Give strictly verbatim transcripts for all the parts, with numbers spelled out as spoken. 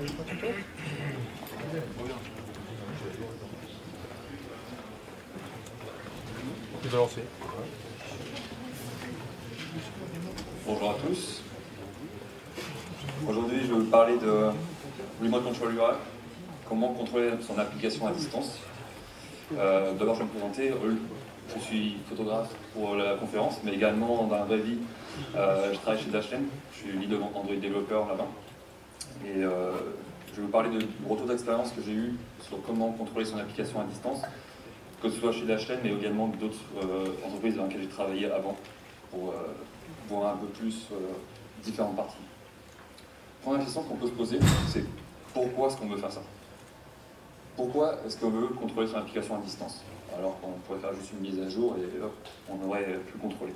Tu peux lancer. Bonjour à tous. Aujourd'hui, je vais vous parler de Remote Control U I, comment contrôler son application à distance. Euh, D'abord, je vais me présenter. Je suis photographe pour la conférence, mais également dans la vraie vie, euh, je travaille chez Dashlane. Je suis lead Android développeur là-bas. Et euh, je vais vous parler de, du retour d'expérience que j'ai eu sur comment contrôler son application à distance, que ce soit chez Dashlane, mais également d'autres euh, entreprises dans lesquelles j'ai travaillé avant, pour euh, voir un peu plus euh, différentes parties. La première question qu'on peut se poser, c'est pourquoi est-ce qu'on veut faire ça? Pourquoi est-ce qu'on veut contrôler son application à distance, alors qu'on pourrait faire juste une mise à jour et hop, on aurait pu contrôler?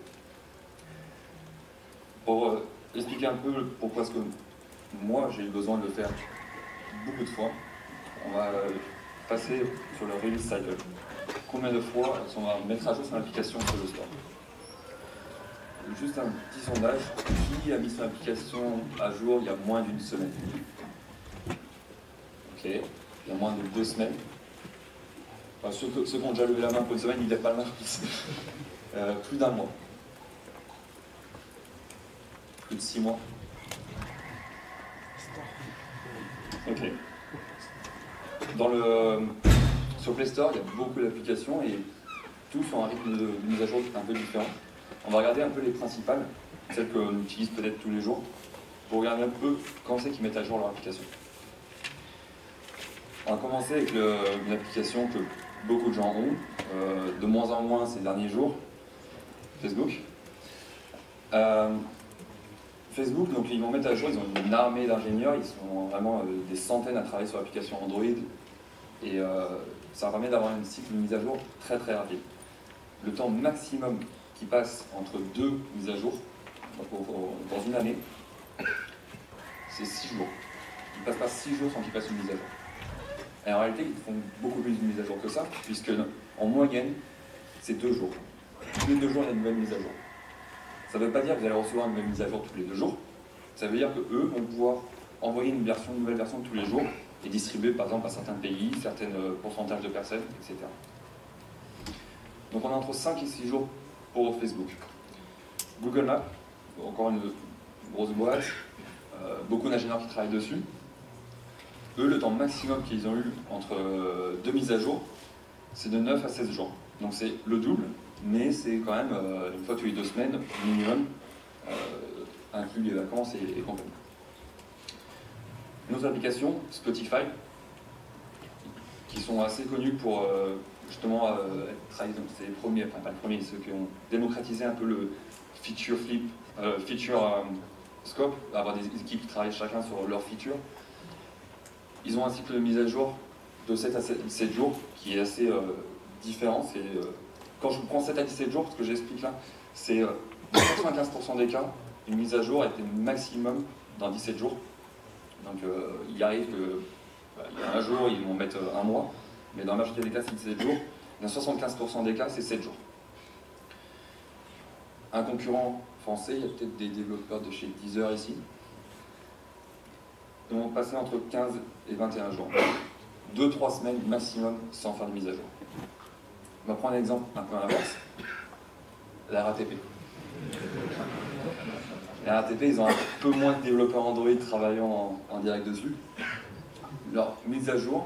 Pour euh, expliquer un peu pourquoi est-ce que moi j'ai eu besoin de le faire beaucoup de fois, on va euh, passer sur le release cycle. Combien de fois est-ce qu'on va mettre à jour son application sur le store? Juste un petit sondage, qui a mis son application à jour il y a moins d'une semaine? Ok, il y a moins de deux semaines. Enfin, ceux, ceux qui ont déjà levé la main pour une semaine, ils ne lèvent pas la main. euh, plus d'un mois. Plus de six mois. Ok. Dans le, sur Play Store, il y a beaucoup d'applications et tous ont un rythme de mise à jour un peu différent. On va regarder un peu les principales, celles qu'on utilise peut-être tous les jours, pour regarder un peu quand c'est qu'ils mettent à jour leur application. On va commencer avec le, une application que beaucoup de gens ont, euh, de moins en moins ces derniers jours, Facebook. Euh, Facebook, donc ils vont mettre à jour, ils ont une armée d'ingénieurs, ils sont vraiment euh, des centaines à travailler sur l'application Android, et euh, ça permet d'avoir un cycle de mise à jour très très rapide. Le temps maximum qui passe entre deux mises à jour, dans une année, c'est six jours. Ils ne passent pas six jours sans qu'ils fassent une mise à jour. Et en réalité, ils font beaucoup plus de mises à jour que ça, puisque en moyenne, c'est deux jours. Tous les deux jours, il y a une nouvelle mise à jour. Ça ne veut pas dire que vous allez recevoir une nouvelle mise à jour tous les deux jours. Ça veut dire qu'eux vont pouvoir envoyer une, version, une nouvelle version tous les jours et distribuer par exemple à certains pays, certains pourcentages de personnes, et cetera. Donc on a entre cinq et six jours pour Facebook. Google Maps, encore une grosse boîte, euh, beaucoup d'ingénieurs qui travaillent dessus. Eux, le temps maximum qu'ils ont eu entre euh, deux mises à jour, c'est de neuf à seize jours. Donc c'est le double, mais c'est quand même euh, une fois tous les deux semaines minimum, euh, inclus les vacances et, et compagnie. Nos applications, Spotify, qui sont assez connues pour euh, justement euh, être, c'est les premiers, enfin pas les premiers, ceux qui ont démocratisé un peu le feature flip, euh, feature euh, scope, avoir des équipes qui travaillent chacun sur leurs features. Ils ont un cycle de mise à jour de sept à dix-sept jours qui est assez euh, différent. Euh, quand je prends sept à dix-sept jours, ce que j'explique là, c'est euh, dans quatre-vingt-quinze pour cent des cas, une mise à jour est maximum dans dix-sept jours. Donc euh, il arrive que bah, il y a un jour, ils vont mettre un mois, mais dans la majorité des cas, c'est dix-sept jours. Dans soixante-quinze pour cent des cas, c'est sept jours. Un concurrent français, il y a peut-être des développeurs de chez Deezer ici, vont passer entre quinze et vingt et un jours. deux trois semaines maximum sans faire de mise à jour. On va prendre un exemple un peu à l'inverse. La R A T P. La R A T P, ils ont un peu moins de développeurs Android travaillant en, en direct dessus. Leur mise à jour,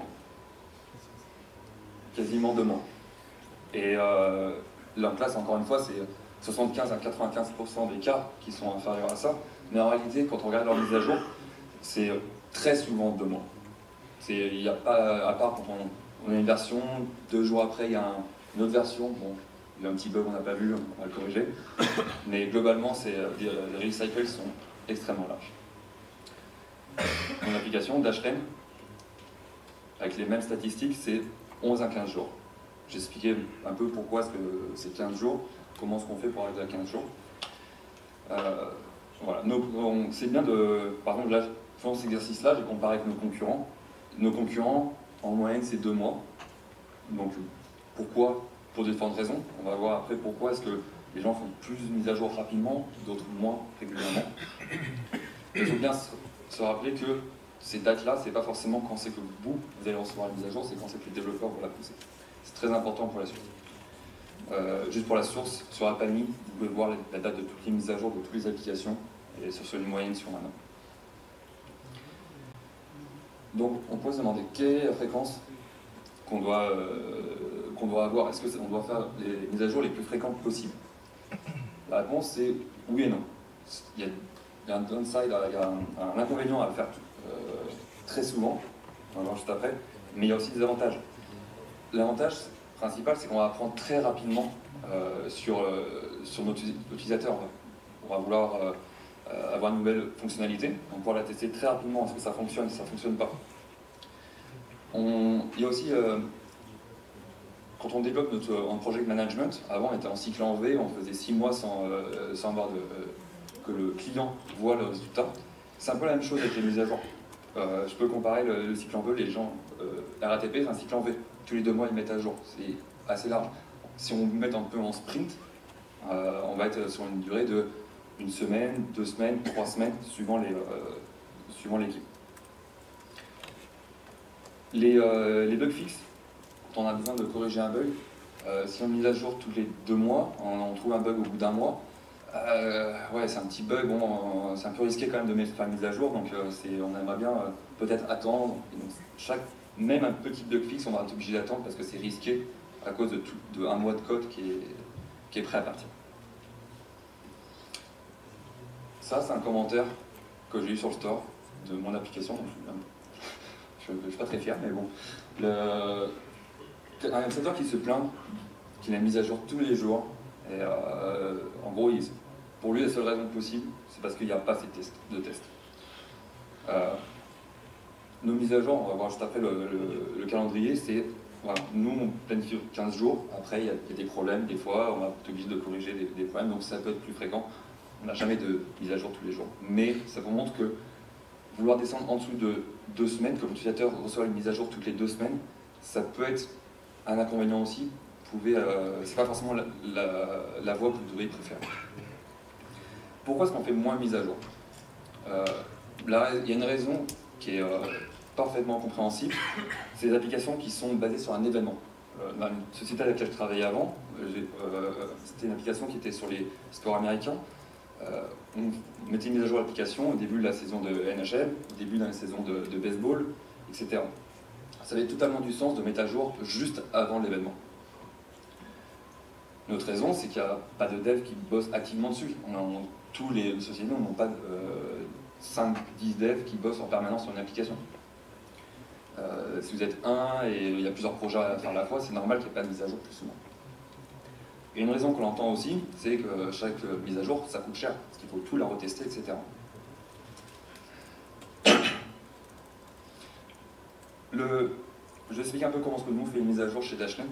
quasiment deux mois. Et euh, leur classe, encore une fois, c'est soixante-quinze à quatre-vingt-quinze pour cent des cas qui sont inférieurs à ça. Mais en réalité, quand on regarde leur mise à jour, c'est très souvent deux mois. Il n'y a pas, à part quand on, on a une version, deux jours après, il y a un, une autre version. Bon, il y a un petit bug qu'on n'a pas vu, on va le corriger. Mais globalement, les, les release cycles sont extrêmement larges. Mon application, Dashlane, avec les mêmes statistiques, c'est onze à quinze jours. J'ai expliqué un peu pourquoi est-ce que c'est quinze jours, comment est-ce qu'on fait pour arriver à quinze jours. Euh, voilà. C'est bien de, par exemple, là, faisant cet exercice-là, j'ai comparé avec nos concurrents. Nos concurrents, en moyenne, c'est deux mois. Donc, pourquoi? Pour différentes raisons. On va voir après pourquoi est-ce que les gens font plus de mises à jour rapidement, d'autres moins régulièrement. Il faut bien se rappeler que ces dates-là, c'est pas forcément quand c'est que vous, vous allez recevoir la mise à jour, c'est quand c'est que les développeurs vont la pousser. C'est très important pour la suite. Euh, juste pour la source, sur App Annie, vous pouvez voir la date de toutes les mises à jour de toutes les applications, et sur une moyenne sur un an. Donc, on peut se demander quelle est la fréquence qu'on doit, euh, qu'on doit avoir. Est-ce qu'on doit faire les mises à jour les plus fréquentes possibles? La réponse, c'est oui et non. Il y a, il y a un downside, il y a un, un inconvénient à le faire euh, très souvent, on va voir juste après, mais il y a aussi des avantages. L'avantage principal, c'est qu'on va apprendre très rapidement euh, sur, euh, sur notre utilisateur. On va vouloir euh, avoir une nouvelle fonctionnalité, on va pouvoir la tester très rapidement, est-ce que ça fonctionne, si ça ne fonctionne pas. On, il y a aussi, euh, quand on développe notre en project management, avant on était en cycle en V, on faisait six mois sans, euh, sans avoir de, euh, que le client voit le résultat. C'est un peu la même chose avec les mises à jour. Euh, je peux comparer le, le cycle en V, les gens, euh, R A T P c'est un cycle en V, tous les deux mois ils mettent à jour, c'est assez large. Si on met un peu en sprint, euh, on va être sur une durée de une semaine, deux semaines, trois semaines, suivant les, euh, suivant l'équipe. Les, euh, les bugs fixes, quand on a besoin de corriger un bug, euh, si on mise à jour tous les deux mois, on, on trouve un bug au bout d'un mois, euh, ouais, c'est un petit bug, bon, c'est un peu risqué quand même de mettre la mise à jour, donc euh, on aimerait bien euh, peut-être attendre. Et donc, chaque, même un petit bug fixe, on va être obligé d'attendre parce que c'est risqué à cause de, tout, de un mois de code qui est, qui est prêt à partir. Ça, c'est un commentaire que j'ai eu sur le store de mon application. Je ne suis pas très fier, mais bon. Le, un utilisateur qui se plaint qu'il a mise à jour tous les jours, et euh, en gros, il, pour lui, la seule raison possible, c'est parce qu'il n'y a pas fait de tests. De test. euh, nos mises à jour, on va voir juste après le, le, le calendrier, c'est, voilà, nous, on planifie quinze jours, après, il y, a, il y a des problèmes, des fois, on va être obligé de corriger des, des problèmes, donc ça peut être plus fréquent. On n'a jamais de mise à jour tous les jours. Mais ça vous montre que vouloir descendre en dessous de deux semaines, comme l'utilisateur reçoit une mise à jour toutes les deux semaines, ça peut être un inconvénient aussi. Vous pouvez, euh, c'est pas forcément la, la, la voie que vous devriez préférer. Pourquoi est-ce qu'on fait moins mise à jour? euh, Là, il y a une raison qui est euh, parfaitement compréhensible. C'est les applications qui sont basées sur un événement. Euh, dans une société à laquelle je travaillais avant, euh, c'était une application qui était sur les stores américains. Euh, on mettait une mise à jour l'application au début de la saison de N H L, au début de la saison de, de baseball, et cetera. Ça avait totalement du sens de mettre à jour juste avant l'événement. Notre raison, c'est qu'il n'y a pas de devs qui bossent activement dessus. On a, on, tous les sociétés n'ont pas euh, cinq dix devs qui bossent en permanence sur une application. Euh, si vous êtes un et il y a plusieurs projets à faire à la fois, c'est normal qu'il n'y ait pas de mise à jour plus souvent. Et une raison qu'on entend aussi, c'est que chaque mise à jour, ça coûte cher, parce qu'il faut tout la retester, et cetera. Le, je vais expliquer un peu comment est-ce que nous on fait une mise à jour chez Dashlane.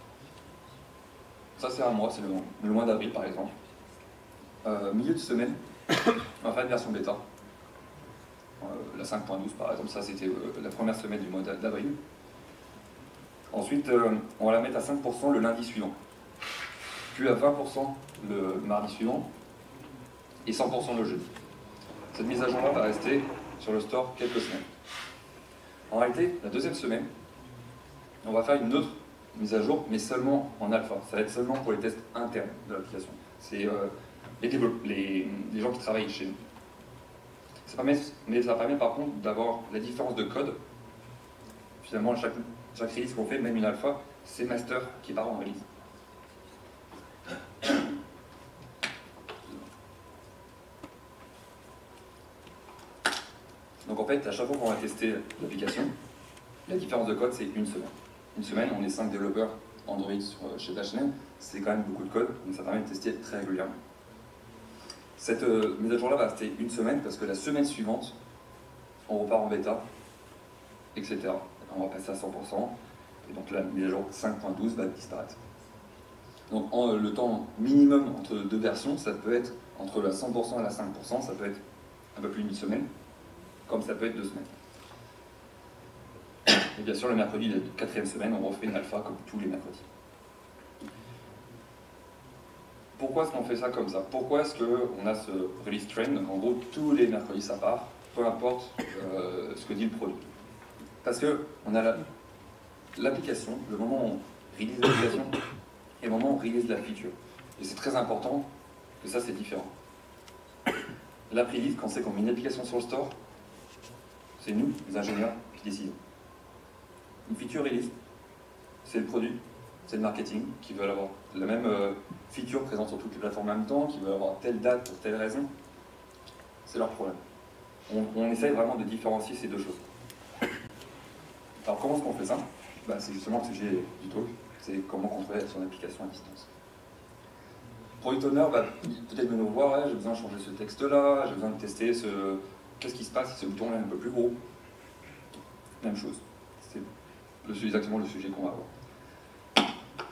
Ça c'est un mois, c'est le, le mois d'avril par exemple. Euh, milieu de semaine, on va faire une version bêta. Euh, la cinq point douze par exemple, ça c'était euh, la première semaine du mois d'avril. Ensuite, euh, on va la mettre à cinq pour cent le lundi suivant. Puis à vingt pour cent le mardi suivant, et cent pour cent le jeudi. Cette mise à jour-là va rester sur le store quelques semaines. En réalité, la deuxième semaine, on va faire une autre mise à jour, mais seulement en alpha. Ça va être seulement pour les tests internes de l'application. C'est euh, les, les, les gens qui travaillent chez nous. Ça permet, mais ça permet par contre d'avoir la différence de code. Finalement, chaque, chaque release qu'on fait, même une alpha, c'est master qui part en release. Donc en fait, à chaque fois qu'on va tester l'application, la différence de code, c'est une semaine. Une semaine, on est cinq développeurs Android sur, chez Dashlane, c'est quand même beaucoup de code, donc ça permet de tester très régulièrement. Cette euh, mise à jour-là va rester une semaine, parce que la semaine suivante, on repart en bêta, et cetera. On va passer à cent pour cent, et donc la mise à jour cinq point douze va disparaître. Donc en, le temps minimum entre deux versions, ça peut être entre la cent pour cent et la cinq pour cent, ça peut être un peu plus d'une semaine, comme ça peut être deux semaines. Et bien sûr, le mercredi de la quatrième semaine, on refait une alpha comme tous les mercredis. Pourquoi est-ce qu'on fait ça comme ça? Pourquoi est-ce qu'on a ce release train? Donc en gros, tous les mercredis ça part, peu importe euh, ce que dit le produit. Parce que on a l'application, le moment où on release l'application et le moment où on release la feature. Et c'est très important que ça, c'est différent. La pre-release, quand c'est qu'on met une application sur le store, c'est nous, les ingénieurs, qui décident. Une feature release, c'est le produit, c'est le marketing, qui veulent avoir la même euh, feature présente sur toutes les plateformes en même temps, qui veulent avoir telle date pour telle raison. C'est leur problème. On, on essaye vraiment de différencier ces deux choses. Alors comment est-ce qu'on fait ça? Bah, c'est justement le sujet du talk, c'est comment contrôler son application à distance. Product Owner va peut-être venir nous voir, ouais, j'ai besoin de changer ce texte-là, j'ai besoin de tester ce... Qu'est-ce qui se passe si ce bouton-là est un peu plus gros? Même chose. C'est exactement le sujet qu'on va avoir.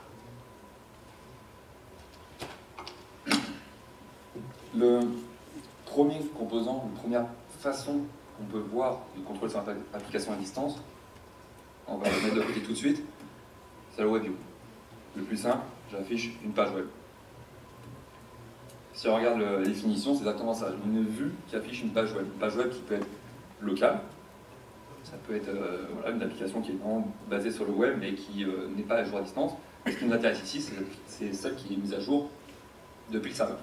Le premier composant, la première façon qu'on peut voir de contrôler son application à distance, on va le mettre de côté tout de suite, c'est le WebView. Le plus simple, j'affiche une page web. Si on regarde le, la définition, c'est exactement ça. Une vue qui affiche une page web. Une page web qui peut être locale, ça peut être euh, voilà, une application qui est vraiment basée sur le web mais qui euh, n'est pas à jour à distance. Ce qui nous intéresse ici, c'est celle qui est mise à jour depuis le serveur.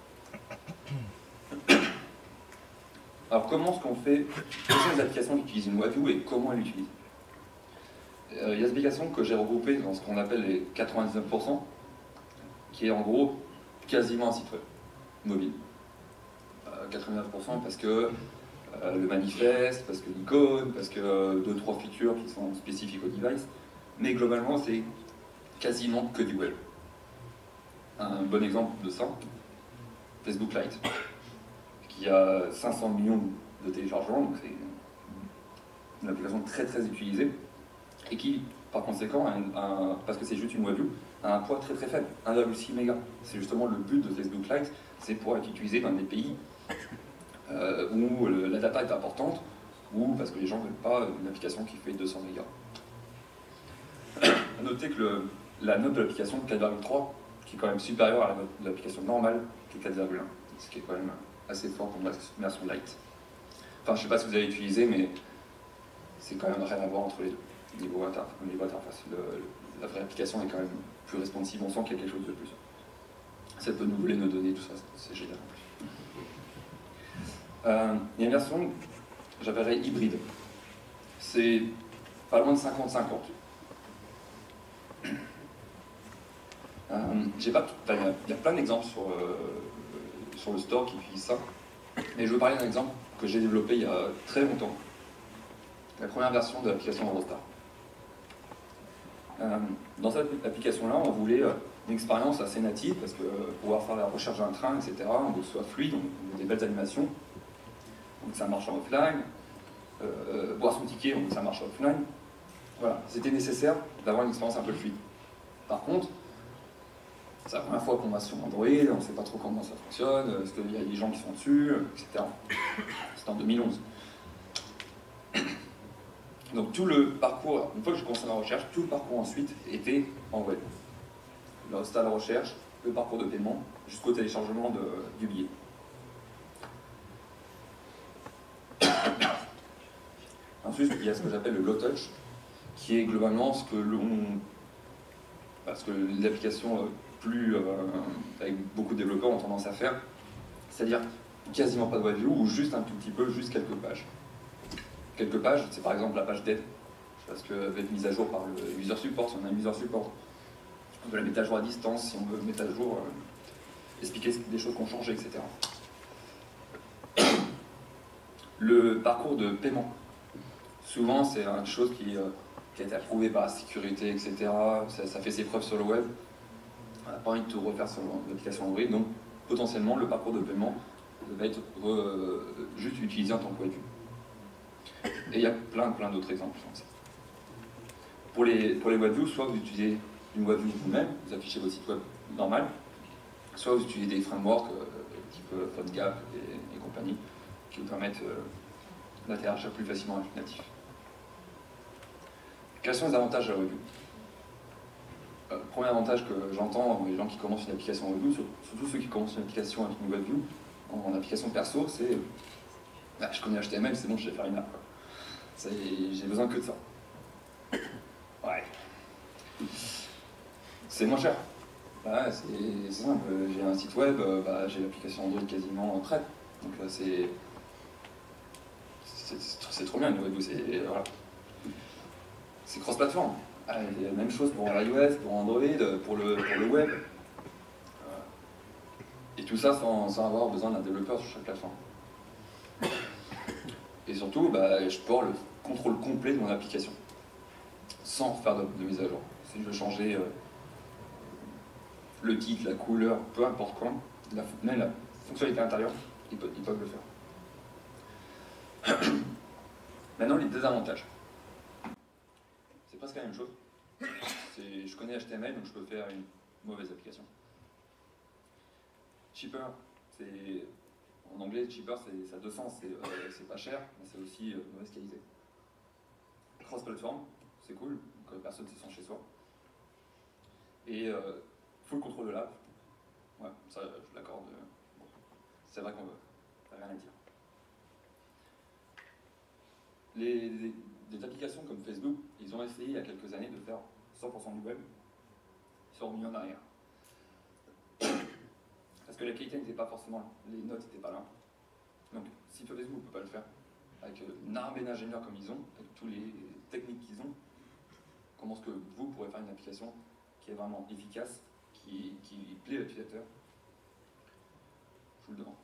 Alors comment est-ce qu'on fait? Quelles sont les applications qui utilisent une WebView et comment elles l'utilisent? euh, Il y a des applications que j'ai regroupées dans ce qu'on appelle les quatre-vingt-dix-neuf pour cent, qui est en gros quasiment un site web mobile. Euh, quatre-vingt-neuf pour cent parce que euh, le manifeste, parce que l'icône, parce que euh, deux trois features qui sont spécifiques au device, mais globalement c'est quasiment que du web. Un bon exemple de ça, Facebook Lite, qui a cinq cents millions de téléchargements, donc c'est une application très très utilisée, et qui, par conséquent, a un, un, parce que c'est juste une WebView, a un poids très très faible, un virgule six mégas. C'est justement le but de Facebook Lite, c'est pour être utilisé dans des pays euh, où le, la data est importante, ou parce que les gens ne veulent pas une application qui fait deux cents mégas. A noter que le, la note de l'application quatre virgule trois, qui est quand même supérieure à la note de l'application normale, qui est quatre virgule un, ce qui est quand même assez fort pour une version light. Enfin, je ne sais pas si vous avez utilisé, mais c'est quand même rien à voir entre les deux. Au niveau, interf au niveau interface, le, le, la vraie application est quand même plus responsive, on sent qu'il y a quelque chose de plus. Ça peut nous voler nos données, tout ça, c'est génial en plus. Euh, il y a une version, j'appellerais hybride. C'est pas loin de cinquante cinquante. Euh, j'ai pas, il y, y a plein d'exemples sur, euh, sur le store qui utilisent ça, mais je veux parler d'un exemple que j'ai développé il y a très longtemps. La première version de l'application Eurostar. Euh, dans cette application-là, on voulait euh, une expérience assez native, parce que euh, pouvoir faire la recherche d'un train, et cetera, on veut que ce soit fluide, on veut des belles animations, donc ça marche en offline, euh, euh, boire son ticket, donc ça marche en offline. Voilà, c'était nécessaire d'avoir une expérience un peu fluide. Par contre, c'est la première fois qu'on va sur Android, on ne sait pas trop comment ça fonctionne, est-ce qu'il y a des gens qui sont dessus, et cetera. C'était en deux mille onze. Donc tout le parcours, une fois que j'ai commencé la recherche, tout le parcours ensuite était en web. Le résultat de la recherche, le parcours de paiement, jusqu'au téléchargement de, du billet. Ensuite, il y a ce que j'appelle le low touch, qui est globalement ce que l'on... parce que les applications plus, euh, avec beaucoup de développeurs ont tendance à faire, c'est-à-dire quasiment pas de WebView ou juste un tout petit peu, juste quelques pages. Quelques pages, c'est par exemple la page d'aide, parce qu'elle va être mise à jour par le user support, si on a un user support. On veut la mettre à jour à distance, si on veut mettre à jour, euh, expliquer des choses qui ont changé, et cetera. Le parcours de paiement. Souvent, c'est une chose qui, euh, qui a été approuvée par la sécurité, et cetera. Ça, ça fait ses preuves sur le web. On n'a pas envie de tout refaire sur l'application Android, donc potentiellement, le parcours de paiement va être euh, juste utilisé en tant que WebView. Et il y a plein, plein d'autres exemples comme ça. Pour les, pour les WebView, soit vous utilisez une WebView vous-même, vous affichez votre site web normal, soit vous utilisez des frameworks euh, type euh, PhoneGap et, et compagnie, qui vous permettent euh, d'interagir plus facilement avec le natif. Quels sont les avantages de la WebView? euh, Premier avantage que j'entends les gens qui commencent une application WebView, surtout ceux qui commencent une application avec une WebView, en, en application perso, c'est Ah, je connais H T M L, c'est bon, je vais faire une app. J'ai besoin que de ça. Ouais. C'est moins cher. Bah, c'est simple, j'ai un site web, bah, j'ai l'application Android quasiment prête. Donc c'est c'est trop bien, une web, c'est voilà. C'est cross-platform. Ah, il y a la même chose pour iOS, pour Android, pour le, pour le web. Et tout ça sans, sans avoir besoin d'un développeur sur chaque plateforme. Et surtout, bah, je peux avoir le contrôle complet de mon application, sans faire de, de mise à jour. Si je veux changer euh, le titre, la couleur, peu importe quoi, la, même la fonctionnalité intérieure, ils peuvent, ils peuvent le faire. Maintenant, les désavantages. C'est presque la même chose. Je connais H T M L, donc je peux faire une mauvaise application. Cheaper, c'est... En anglais, cheaper, ça a deux sens. C'est euh, pas cher, mais c'est aussi euh, mauvaise qualité. Cross-platform, c'est cool, donc personne ne se sent chez soi. Et euh, full contrôle de l'app, ouais, ça je l'accorde. Euh, bon, c'est vrai qu'on veut, rien à dire. Les, les, des applications comme Facebook, ils ont essayé il y a quelques années de faire cent pour cent du web. Ils sont remis en arrière. Parce que la qualité n'était pas forcément là, les notes n'étaient pas là. Donc si Facebook ne peut pas le faire, avec une armée d'ingénieurs comme ils ont, avec tous les techniques qu'ils ont, comment est-ce que vous pourrez faire une application qui est vraiment efficace, qui, qui plaît à l'utilisateur? Je vous le demande.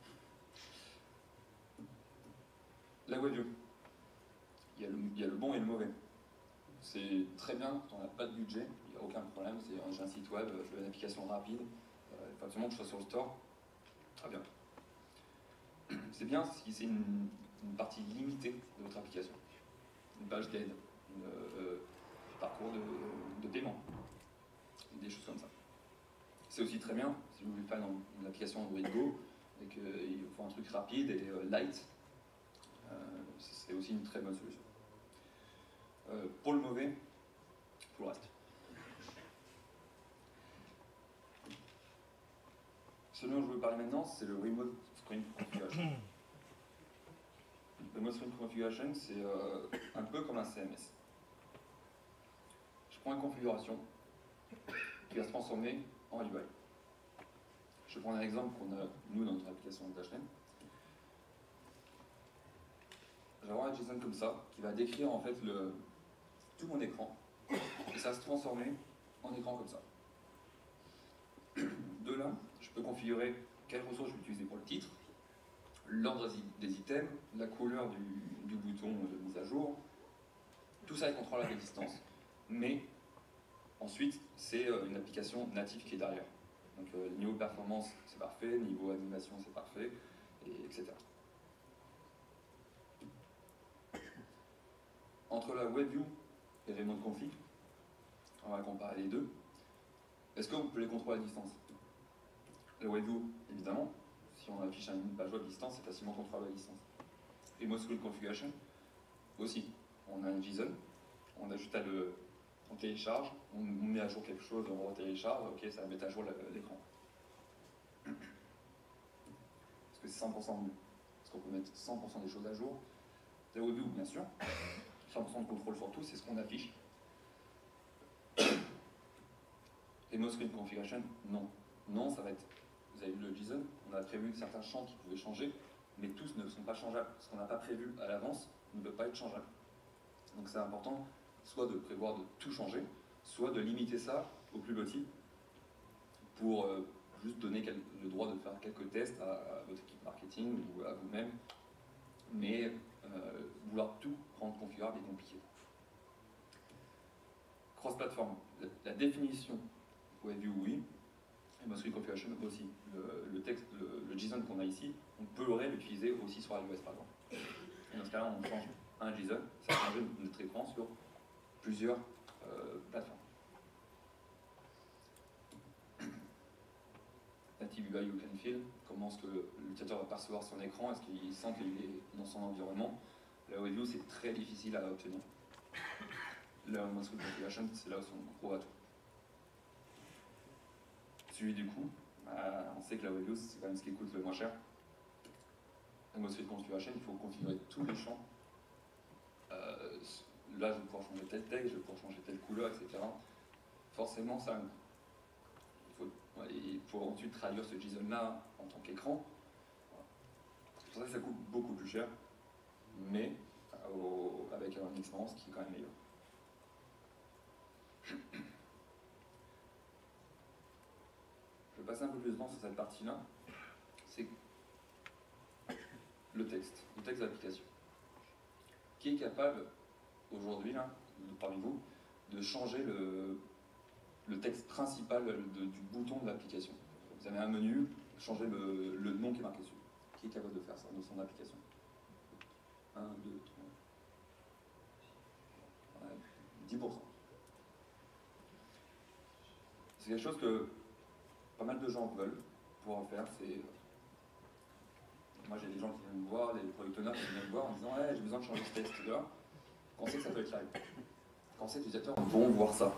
La WebView. Il y, a le, il y a le bon et le mauvais. C'est très bien quand on n'a pas de budget, il n'y a aucun problème, j'ai un site web, je veux une application rapide, euh, il faut absolument que je sois sur le store. Très bien. C'est bien si c'est une, une partie limitée de votre application. Une page d'aide, un euh, parcours de, de paiement, des choses comme ça. C'est aussi très bien si vous voulez faire une, une application Android Go et qu'il faut un truc rapide et euh, light. Euh, c'est aussi une très bonne solution. Euh, pour le mauvais, pour le reste. Ce dont je veux parler maintenant, c'est le Remote Screen Configuration. Le Remote Screen Configuration, c'est euh, un peu comme un C M S. Je prends une configuration qui va se transformer en U I. Je vais prendre un exemple qu'on a, nous, dans notre application Dashlane. Je vais avoir un JSON comme ça, qui va décrire en fait le, tout mon écran, et ça va se transformer en écran comme ça. De là, je peux configurer quelles ressources je vais utiliser pour le titre, l'ordre des items, la couleur du, du bouton de mise à jour. Tout ça est contrôlable à distance, mais ensuite, c'est une application native qui est derrière. Donc euh, niveau performance, c'est parfait, niveau animation, c'est parfait, et, etc. Entre la WebView et Remote Config, on va comparer les deux. Est-ce qu'on peut les contrôler à distance? La WebView, évidemment, si on affiche une page web à distance, c'est facilement contrôlable à distance. Remote Screen Configuration, aussi. On a un JSON, on a juste à le... On télécharge, on met à jour quelque chose, on retélécharge, ok, ça va mettre à jour l'écran. Est-ce que c'est cent pour cent mieux? Est-ce qu'on peut mettre cent pour cent des choses à jour? La WebView, bien sûr. cent pour cent de contrôle sur tout, c'est ce qu'on affiche. Remote Screen Configuration, non. Non, ça va être... Vous avez vu le JSON, on a prévu certains champs qui pouvaient changer, mais tous ne sont pas changeables. Ce qu'on n'a pas prévu à l'avance ne peut pas être changeable. Donc c'est important, soit de prévoir de tout changer, soit de limiter ça au plus petit, pour euh, juste donner quel, le droit de faire quelques tests à, à votre équipe marketing ou à vous-même, mais euh, vouloir tout rendre configurable est compliqué. Cross-platform, la, la définition WebView, oui, et Remote Screen Configuration aussi. Le, le, texte, le, le JSON qu'on a ici, on pourrait l'utiliser aussi sur iOS par exemple. Et dans ce cas-là, on change un JSON, ça change notre écran sur plusieurs euh, plateformes. Native U I Look and Feel, comment est-ce que l'utilisateur va percevoir son écran, est-ce qu'il sent qu'il est dans son environnement. La WebView, c'est très difficile à obtenir. La Remote Screen Configuration, c'est là où son gros atout. Celui du coût, euh, on sait que la WebView, c'est quand même ce qui coûte le moins cher. Atmosphere Configuration, il faut configurer tous les champs. Euh, là, je vais pouvoir changer tel texte, je vais pouvoir changer telle couleur, et cetera. Forcément, ça, il faut, il faut ensuite traduire ce JSON-là en tant qu'écran. Voilà. C'est pour ça que ça coûte beaucoup plus cher, mais au, avec une expérience qui est quand même meilleure. Je vais passer un peu plus de temps sur cette partie-là. C'est le texte, le texte d'application. Qui est capable, aujourd'hui, là, parmi vous, de changer le, le texte principal de, du bouton de l'application? Vous avez un menu, changez le, le nom qui est marqué dessus. Qui est capable de faire ça dans son application? un, deux, trois. Ouais, dix pour cent. C'est quelque chose que pas mal de gens veulent pouvoir faire. C'est moi, j'ai des gens qui viennent me voir, des product owners qui viennent me voir en disant hey, j'ai besoin de changer ce texte-là. Quand c'est que ça peut être live? Quand c'est que les utilisateurs vont voir ça?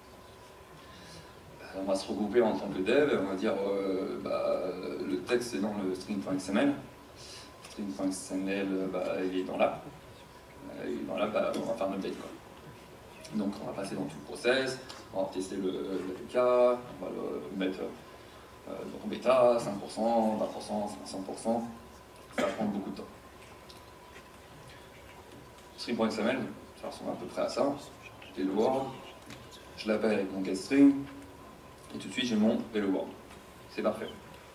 On va se regrouper en tant que dev, on va dire euh, bah, le texte c'est dans le string.xml. String.xml, bah, il est dans l'app. Il est dans l'app, bah, on va faire un update, quoi. Donc on va passer dans tout le process, on va tester le, le P K, on va le mettre euh, en bêta, cinq pour cent, vingt pour cent, cinquante pour cent. Ça va prendre beaucoup de temps. String.xml, ça ressemble à peu près à ça. J'ai le Word, je l'appelle avec mon getString, et tout de suite j'ai mon Hello World. C'est parfait.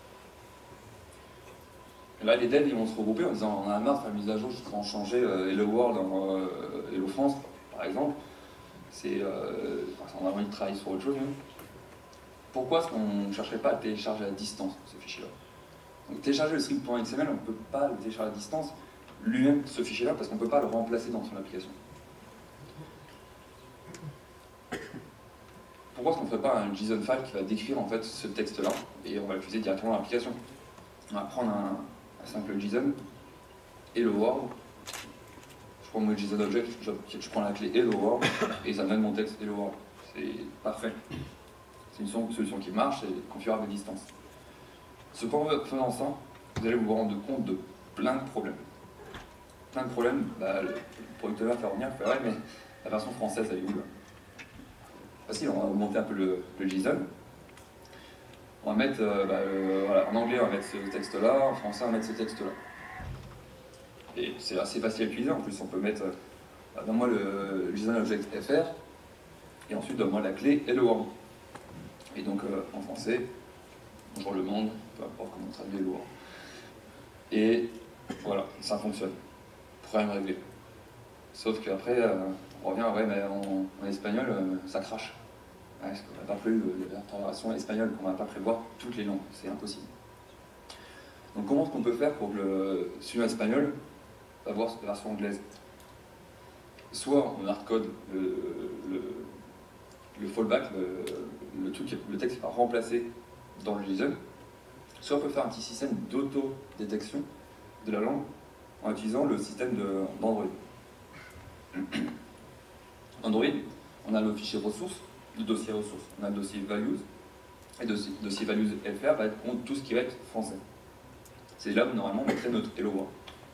Et là, les devs ils vont se regrouper en disant on a marre de faire une mise à jour, je vais en changer euh, Hello World en euh, Hello France, par exemple. C'est, euh, on a envie de travailler sur autre chose. Hein. Pourquoi est-ce qu'on ne chercherait pas à télécharger à distance ce fichier-là? Donc télécharger le string.xml, on ne peut pas le télécharger à distance lui-même ce fichier-là parce qu'on ne peut pas le remplacer dans son application. Pourquoi est-ce qu'on ne ferait pas un JSON file qui va décrire en fait ce texte-là et on va l'utiliser directement dans l'application? On va prendre un, un simple JSON, Hello World, je prends mon JSON object, je, je prends la clé Hello World et ça me donne mon texte Hello World. C'est parfait. C'est une solution qui marche et configurable à distance. Cependant, faisant ça, vous allez vous rendre compte de plein de problèmes. Plein de problèmes, bah, le producteur va faire revenir, fait ouais, mais la version française, elle est où là? Facile, on va augmenter un peu le, le JSON. On va mettre, euh, bah, euh, voilà, en anglais, on va mettre ce texte-là, en français, on va mettre ce texte-là. Et c'est assez facile à utiliser, en plus, on peut mettre, euh, donne-moi le JSON object fr, et ensuite, donne-moi la clé Hello World. Et donc, euh, en français, bonjour le monde, peu importe comment on traduit Hello World. Et voilà, ça fonctionne. Problème réglé. Sauf qu'après, euh, on revient, ouais, mais en, en espagnol, euh, ça crache. Ouais, parce qu'on n'a pas prévu la version espagnole, qu'on ne va pas prévoir toutes les langues, c'est impossible. Donc comment est-ce qu'on peut faire pour que le suivant espagnol va avoir la version anglaise? Soit on hardcode le, le, le fallback, le, le, truc, le texte qui va remplacer dans le JSON, soit on peut faire un petit système d'auto-détection de la langue en utilisant le système d'Android. Android, on a le fichier ressources, le dossier ressources, on a le dossier values, et le dossier, dossier values fr va être contre tout ce qui va être français. C'est là où normalement on mettrait notre Hello World.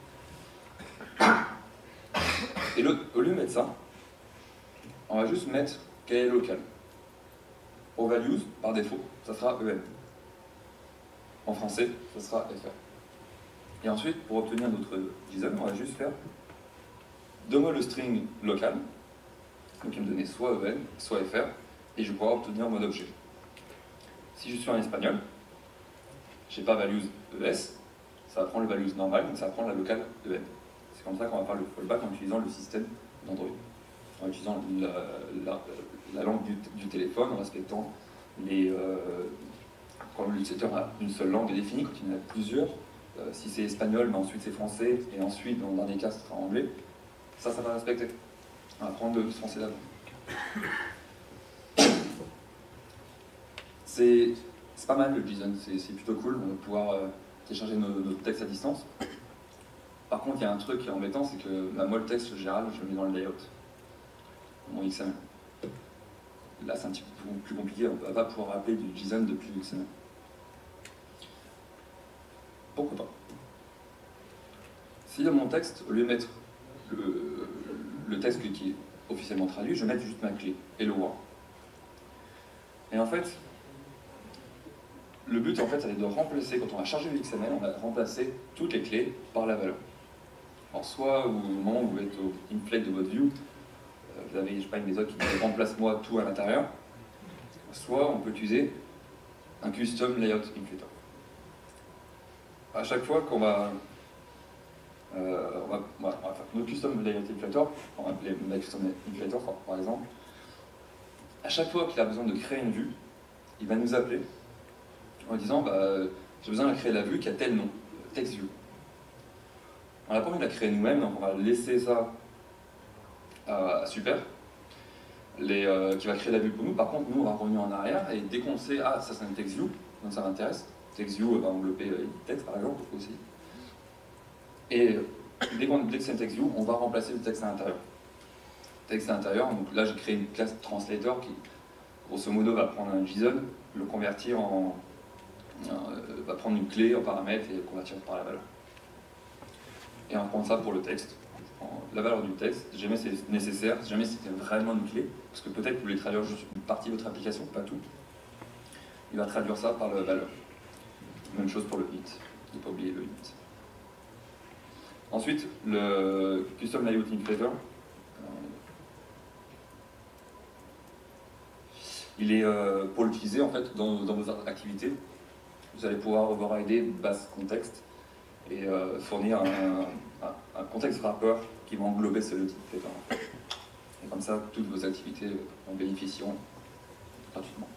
Et le, au lieu de mettre ça, on va juste mettre quel est local. Pour values, par défaut, ça sera E M. En français, ça sera F R. Et ensuite, pour obtenir notre JSON, on va juste faire donne-moi le string local, donc il me donnait soit E M, soit F R, et je vais pouvoir obtenir mon objet. Si je suis en espagnol, je n'ai pas values E S, ça va prendre le values normal, donc ça va prendre la locale E M. C'est comme ça qu'on va faire le fallback en utilisant le système d'Android. En utilisant la, la, la langue du, du téléphone, en respectant les... Euh, quand l'utilisateur a une seule langue définie, quand il y en a plusieurs, euh, si c'est espagnol, mais ensuite c'est français, et ensuite, dans le dernier cas, ce sera anglais, ça, ça va respecter. On va prendre le français d'abord. C'est pas mal le JSON, c'est plutôt cool, on va pouvoir euh, télécharger nos, nos textes à distance. Par contre, il y a un truc qui est embêtant, c'est que bah, moi, le texte général, je le mets dans le layout, mon X M L. Là, c'est un petit peu plus compliqué, on ne va pas pouvoir appeler du JSON depuis le X M L. Pourquoi pas? si dans mon texte, au lieu de mettre le, le texte qui est officiellement traduit, je vais mettre juste ma clé, hello world. Et en fait, le but, en fait, c'est de remplacer, quand on va charger le X M L, on va remplacer toutes les clés par la valeur. Alors, soit au moment où vous êtes au inflate de votre view, vous avez, je sais pas, une méthode qui dit remplace-moi tout à l'intérieur, soit on peut utiliser un custom layout inflator. À chaque fois qu'on va, euh, on va, on va, on va faire notre custom layout inflator, on va appeler la custom inflator par exemple, à chaque fois qu'il a besoin de créer une vue, il va nous appeler en disant bah, j'ai besoin de créer la vue qui a tel nom, TextView. On n'a pas envie de la créer nous-mêmes, donc on va laisser ça à, à Super, les, euh, qui va créer la vue pour nous. Par contre, nous, on va revenir en arrière, et dès qu'on sait, ah, ça c'est un TextView, donc ça m'intéresse, TextView va envelopper euh, texte par exemple aussi. Et dès, qu'on, dès que c'est un TextView, on va remplacer le texte à l'intérieur. Texte à l'intérieur, donc là j'ai créé une classe translator qui, grosso modo, va prendre un JSON, le convertir en. Euh, va prendre une clé en paramètre et le convertir par la valeur. Et on va prendre ça pour le texte. Je prends la valeur du texte, si jamais c'est nécessaire, si jamais c'était vraiment une clé, parce que peut-être que vous voulez traduire juste une partie de votre application, pas tout. Il va traduire ça par la valeur. Même chose pour le hit, ne pas oublier le hit. Ensuite, le custom layout inflator. Il est euh, pour l'utiliser en fait dans, dans vos activités. Vous allez pouvoir overrider base contexte et euh, fournir un, un, un contexte wrapper qui va englober ce layout inflator. Et comme ça, toutes vos activités en bénéficieront gratuitement.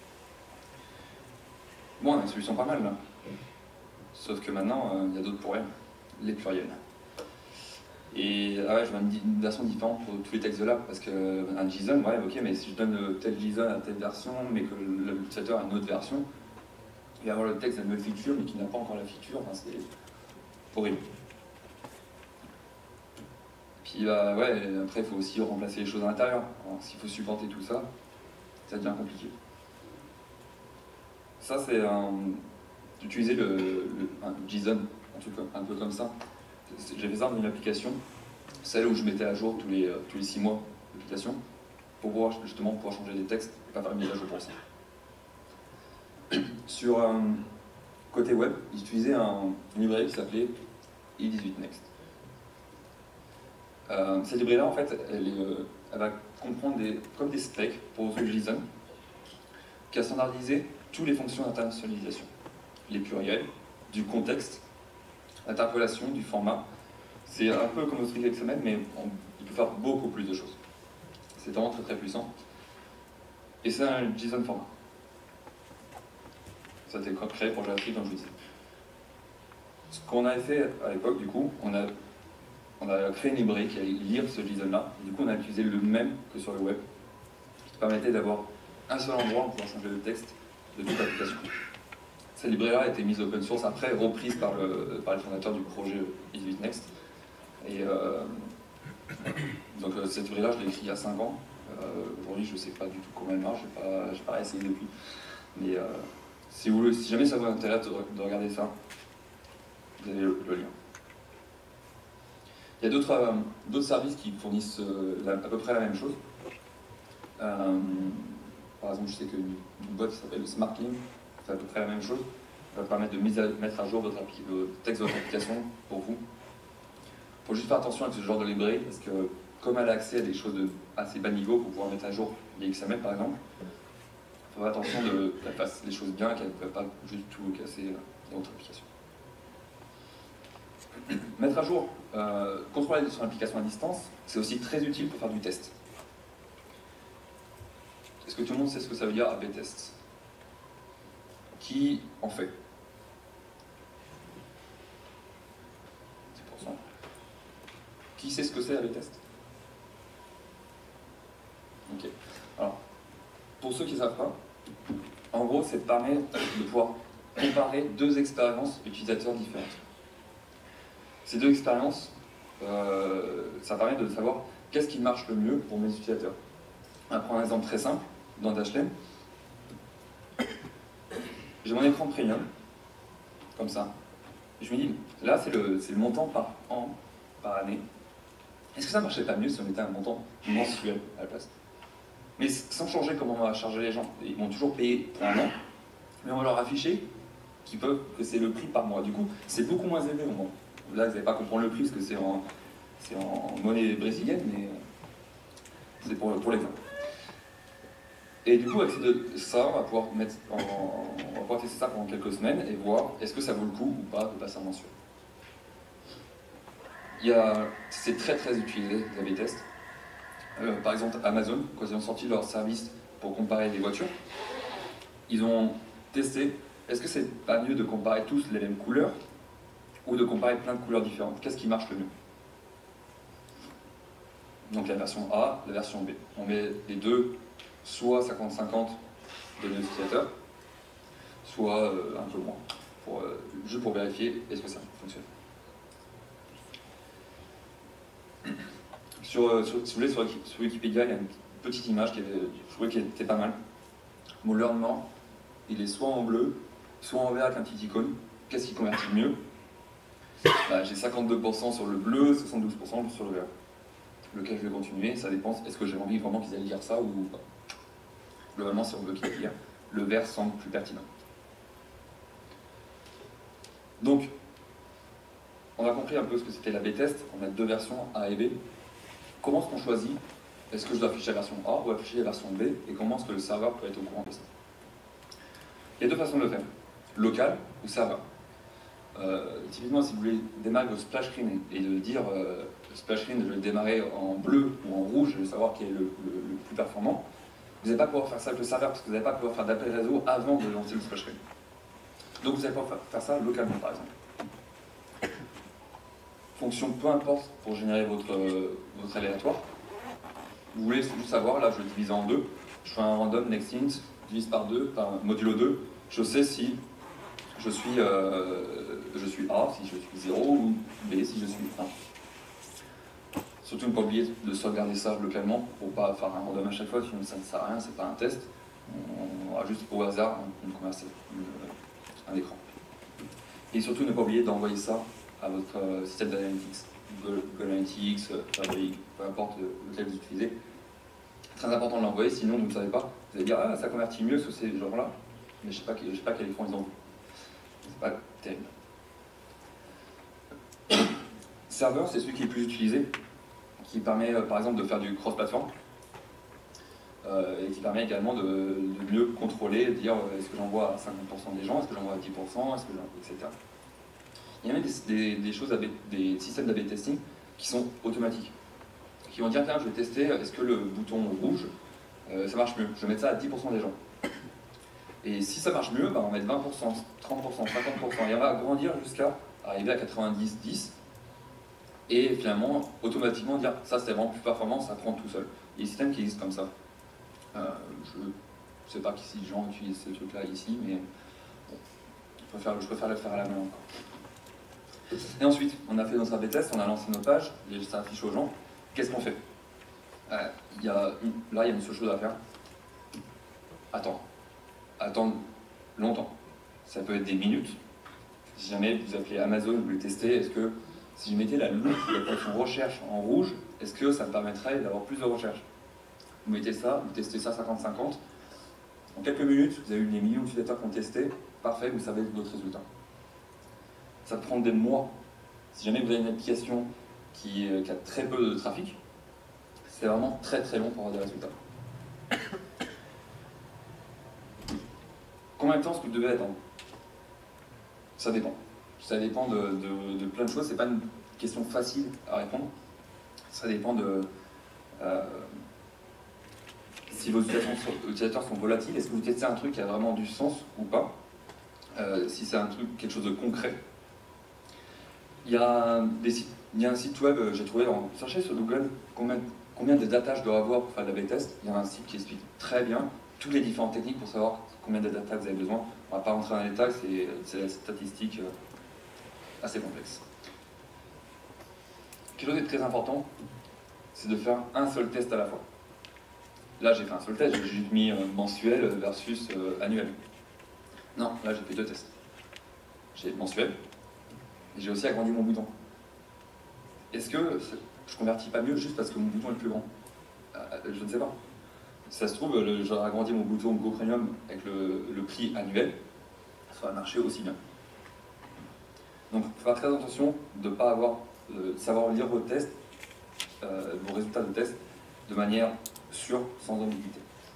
Bon, on a une solution pas mal là. Sauf que maintenant, il euh, y a d'autres problèmes. Les pluriels. Et ah ouais, je veux une version différente pour tous les textes de l'app, parce qu'un JSON, ouais, ok, mais si je donne tel JSON à telle version, mais que l'utilisateur a une autre version, il va avoir le texte à une nouvelle feature, mais qui n'a pas encore la feature, enfin, c'est horrible. Puis bah, ouais, après, il faut aussi remplacer les choses à l'intérieur. S'il faut supporter tout ça, ça devient compliqué. Ça, c'est un... Utiliser le, le un JSON, un truc un peu comme ça. J'ai fait ça dans une application, celle où je mettais à jour tous les, euh, tous les six mois l'application, pour pouvoir justement pouvoir changer des textes et pas faire une mise à jour pour ça. Sur euh, côté web, j'utilisais un, une librairie qui s'appelait i dix-huit Next. Euh, cette librairie-là, en fait, elle, est, euh, elle va comprendre des, comme des specs pour le JSON, qui a standardisé toutes les fonctions d'internationalisation, les pluriels, du contexte, l'interpolation, du format. C'est un peu comme notre X M L, mais on, il peut faire beaucoup plus de choses. C'est vraiment très très puissant. Et c'est un JSON format. Ça a été créé pour JavaScript, comme je vous disais. Ce qu'on avait fait à l'époque, du coup, on a, on a créé une librairie qui allait lire ce JSON-là. Du coup, on a utilisé le même que sur le web, qui permettait d'avoir un seul endroit pour changer le texte de toute l'application. Cette librairie-là a été mise open source, après reprise par, le, par les fondateurs du projet i dix-huit Next. Et euh, donc euh, cette librairie-là, je l'ai écrite il y a cinq ans. Euh, Aujourd'hui, je ne sais pas du tout comment elle marche, je n'ai pas, pas essayé depuis. Mais euh, si, vous, si jamais ça vous intéresse de, de regarder ça, vous avez le, le lien. Il y a d'autres euh, d'autres services qui fournissent euh, la, à peu près la même chose. Euh, par exemple, je sais qu'une boîte qui s'appelle SmartLink fait à peu près la même chose. Ça va permettre de mise à, mettre à jour votre le texte de votre application pour vous. Il faut juste faire attention avec ce genre de librairie, parce que comme elle a accès à des choses de assez bas niveau pour pouvoir mettre à jour les X M L par exemple, il faut faire attention qu'elle fasse les choses bien, qu'elle ne peut pas juste tout casser dans votre application. Mettre à jour, euh, contrôler son application à distance, c'est aussi très utile pour faire du test. Est-ce que tout le monde sait ce que ça veut dire A B test? Qui en fait? dix pour cent. Qui sait ce que c'est A B test? Ok. Alors, pour ceux qui ne savent pas, en gros, ça permet de pouvoir comparer deux expériences utilisateurs différentes. Ces deux expériences, euh, ça permet de savoir qu'est-ce qui marche le mieux pour mes utilisateurs. On va prendre un exemple très simple dans Dashlane. J'ai mon écran premium, comme ça, Et je me dis, là, c'est le, c'est le montant par an, par année. Est-ce que ça marcherait pas mieux si on mettait un montant mensuel à la place? Mais sans changer comment on va charger les gens. Ils vont toujours payer pour un an, mais on va leur afficher qu'ils peuvent, que c'est le prix par mois. Du coup, c'est beaucoup moins élevé au moins. Là, vous n'allez pas comprendre le prix parce que c'est en, c'est en monnaie brésilienne, mais c'est pour, pour l'exemple. Et du coup, avec ça, on va pouvoir mettre en, on va pouvoir tester ça pendant quelques semaines et voir est-ce que ça vaut le coup ou pas de passer en mensuel. Il y a, c'est très très utilisé, les A B tests. Euh, par exemple, Amazon, quand ils ont sorti leur service pour comparer les voitures, ils ont testé, est-ce que c'est pas mieux de comparer tous les mêmes couleurs ou de comparer plein de couleurs différentes? Qu'est-ce qui marche le mieux? Donc la version A, la version B. On met les deux, soit cinquante cinquante de nos utilisateurs, soit euh, un peu moins, pour, euh, juste pour vérifier est-ce que ça fonctionne. Sur, euh, sur, si vous voulez, sur, sur Wikipédia, il y a une petite image qui avait, je trouvais qui était pas mal. Mon learnement, il est soit en bleu, soit en vert avec un petit icône. Qu'est-ce qui convertit le mieux? Bah, j'ai cinquante-deux pour cent sur le bleu, soixante-douze pour cent sur le vert. Lequel je vais continuer, ça dépend, est-ce que j'ai envie vraiment qu'ils aillent lire ça ou pas. Globalement, si on veut qu'ils aillent lire, le vert semble plus pertinent. Donc, on a compris un peu ce que c'était l'A B test. On a deux versions, A et B. Comment est-ce qu'on choisit? Est-ce que je dois afficher la version A ou afficher la version B? Et comment est-ce que le serveur peut être au courant de ça? Il y a deux façons de le faire, local ou serveur. Euh, typiquement, si vous voulez démarrer votre splash screen et de dire euh, le splash screen, je vais le démarrer en bleu ou en rouge, je vais savoir quel est le, le, le plus performant, vous n'allez pas pouvoir faire ça avec le serveur parce que vous n'allez pas pouvoir faire d'appel réseau avant de lancer le splash screen. Donc vous allez pouvoir faire ça localement, par exemple. Fonction peu importe pour générer votre, euh, votre aléatoire. Vous voulez juste savoir, là je le divise en deux, je fais un random next int, divise par deux, par modulo deux, je sais si je suis, euh, je suis A, si je suis zéro, ou B, si je suis un. Surtout ne pas oublier de sauvegarder ça localement pour ne pas faire un random à chaque fois, sinon ça ne sert à rien, c'est pas un test. On aura juste au hasard une conversation, un écran. Et surtout ne pas oublier d'envoyer ça à votre euh, système d'analytics, Google, Google Analytics, Fabric, peu importe lequel vous utilisez. Très important de l'envoyer, sinon vous ne savez pas. Vous allez dire ah ça convertit mieux sur ces genres-là, mais je ne sais pas, je sais pas quel écran ils ont. C'est pas terrible. Serveur, c'est celui qui est le plus utilisé, qui permet euh, par exemple de faire du cross-platform euh, et qui permet également de, de mieux contrôler, de dire euh, est-ce que j'envoie à cinquante pour cent des gens, est-ce que j'envoie à dix pour cent, est-ce que et cetera. Il y a même des, des, des choses, des systèmes d'A B testing qui sont automatiques, qui vont dire tiens je vais tester, est-ce que le bouton rouge euh, ça marche mieux, je vais mettre ça à dix pour cent des gens. Et si ça marche mieux, bah on va mettre vingt pour cent, trente pour cent, cinquante pour cent, et on va grandir jusqu'à arriver à quatre-vingt-dix dix, et finalement, automatiquement dire ça c'est vraiment plus performant, ça prend tout seul. Il y a des systèmes qui existent comme ça. Euh, je ne sais pas si les gens utilisent ces trucs-là ici, mais bon, je, préfère, je préfère le faire à la main encore. Et ensuite, on a fait notre A B test, on a lancé nos pages, et ça affiche aux gens. Qu'est-ce qu'on fait? euh, il y a une, Là, il y a une seule chose à faire. Attends. Attendre longtemps. Ça peut être des minutes. Si jamais vous appelez Amazon, vous voulez tester, est-ce que si je mettais la loupe de la fonction recherche en rouge, est-ce que ça me permettrait d'avoir plus de recherches? Vous mettez ça, vous testez ça cinquante cinquante. En quelques minutes, vous avez eu des millions d'utilisateurs qui ont testé. Parfait, vous savez votre résultat. Ça prend des mois. Si jamais vous avez une application qui, qui a très peu de trafic, c'est vraiment très très long pour avoir des résultats. Combien de temps est-ce que vous devez attendre? Ça dépend. Ça dépend de, de, de plein de choses. C'est pas une question facile à répondre. Ça dépend de euh, si vos utilisateurs sont volatiles. Est-ce que vous testez un truc qui a vraiment du sens ou pas? euh, Si c'est un truc, quelque chose de concret. Il y a, des sites, il y a un site web, j'ai trouvé, en cherchez sur Google combien, combien de data je dois avoir pour faire de l'A B test. Il y a un site qui explique très bien toutes les différentes techniques pour savoir combien de data vous avez besoin. On ne va pas rentrer dans les détails, c'est la statistique euh, assez complexe. Quelque chose de très important, c'est de faire un seul test à la fois. Là, j'ai fait un seul test, j'ai juste mis euh, mensuel versus euh, annuel. Non, là, j'ai fait deux tests. J'ai mensuel, et j'ai aussi agrandi mon bouton. Est-ce que je convertis pas mieux juste parce que mon bouton est plus grand? euh, Je ne sais pas. Si ça se trouve, j'aurais agrandi mon bouton Go Premium avec le, le prix annuel, ça va marcher aussi bien. Donc, il faut faire très attention de ne pas avoir, euh, savoir lire vos tests, euh, vos résultats de test, de manière sûre, sans ambiguïté.